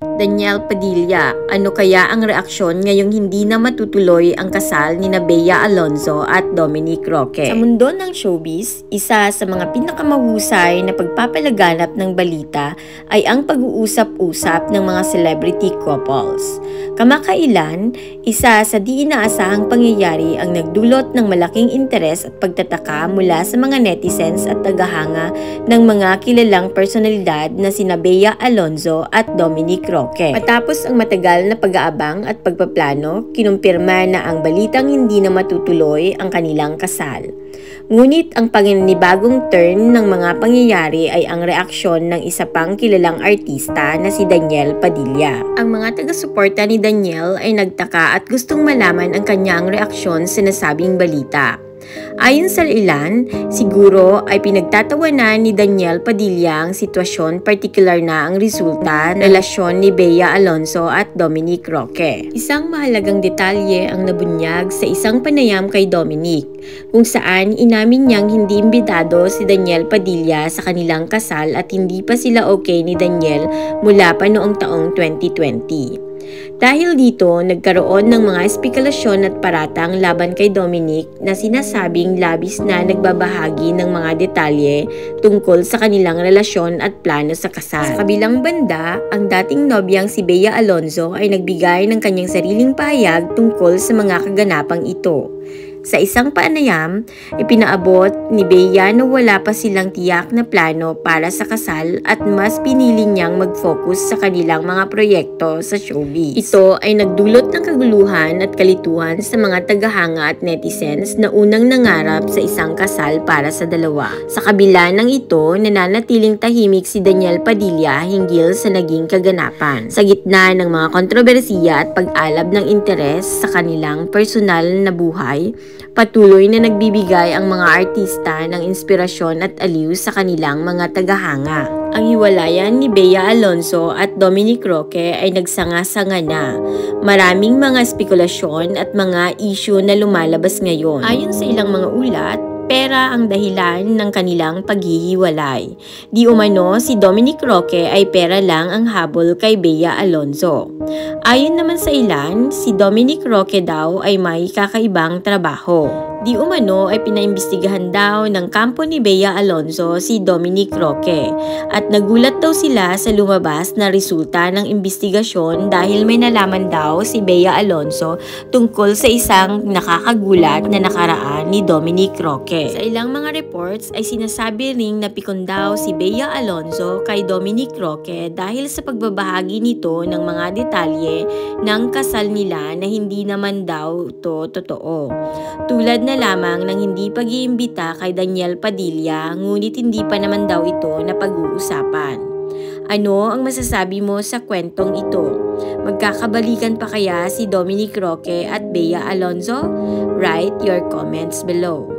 Daniel Padilla, ano kaya ang reaksyon ngayong hindi na matutuloy ang kasal ni Bea Alonzo at Dominic Roque? Sa mundo ng showbiz, isa sa mga pinakamahusay na pagpapalaganap ng balita ay ang pag-uusap-usap ng mga celebrity couples. Kamakailan, isa sa di inaasahang pangyayari ang nagdulot ng malaking interes at pagtataka mula sa mga netizens at tagahanga ng mga kilalang personalidad na sina Bea Alonzo at Dominic Roque. Matapos ang matagal na pag-aabang at pagpaplano, kinumpirma na ang balitang hindi na matutuloy ang kanilang kasal. Ngunit ang panginibagong turn ng mga pangyayari ay ang reaksyon ng isa pang kilalang artista na si Daniel Padilla. Ang mga taga-suporta ni Daniel ay nagtaka at gustong malaman ang kanyang reaksyon sa nasabing balita. Ayon sa ilan, siguro ay pinagtatawanan ni Daniel Padilla ang sitwasyon, partikular na ang resulta ng relasyon ni Bea Alonzo at Dominic Roque. Isang mahalagang detalye ang nabunyag sa isang panayam kay Dominic, kung saan inamin niyang hindi imbitado si Daniel Padilla sa kanilang kasal at hindi pa sila okay ni Daniel mula pa noong taong 2020. Dahil dito, nagkaroon ng mga espekulasyon at paratang laban kay Dominic na sinasabing labis na nagbabahagi ng mga detalye tungkol sa kanilang relasyon at plano sa kasal. Sa kabilang banda, ang dating nobyang si Bea Alonzo ay nagbigay ng kanyang sariling pahayag tungkol sa mga kaganapang ito. Sa isang panayam, ipinaabot ni Bea na wala pa silang tiyak na plano para sa kasal at mas pinili niyang mag-focus sa kanilang mga proyekto sa showbiz. Ito ay nagdulot ng kaguluhan at kalituhan sa mga tagahanga at netizens na unang nangarap sa isang kasal para sa dalawa. Sa kabila ng ito, nananatiling tahimik si Daniel Padilla hinggil sa naging kaganapan. Sa gitna ng mga kontrobersiya at pag-alab ng interes sa kanilang personal na buhay, patuloy na nagbibigay ang mga artista ng inspirasyon at aliw sa kanilang mga tagahanga. Ang hiwalayan ni Bea Alonzo at Dominic Roque ay nagsanga-sanga na. Maraming mga spekulasyon at mga issue na lumalabas ngayon. Ayon sa ilang mga ulat, pera ang dahilan ng kanilang paghihiwalay. Di umano, si Dominic Roque ay pera lang ang habol kay Bea Alonzo. Ayon naman sa ilan, si Dominic Roque daw ay may kakaibang trabaho. Di umano ay pinaimbestigahan daw ng kampo ni Bea Alonzo si Dominic Roque at nagulat daw sila sa lumabas na resulta ng imbestigasyon dahil may nalaman daw si Bea Alonzo tungkol sa isang nakakagulat na nakaraan ni Dominic Roque. Sa ilang mga reports ay sinasabi ring napikon daw si Bea Alonzo kay Dominic Roque dahil sa pagbabahagi nito ng mga detalye ng kasal nila na hindi naman daw to totoo. Tulad na lamang ng hindi pag-iimbita kay Daniel Padilla, ngunit hindi pa naman daw ito na pag-uusapan. Ano ang masasabi mo sa kwentong ito? Magkakabalikan pa kaya si Dominic Roque at Bea Alonzo? Write your comments below.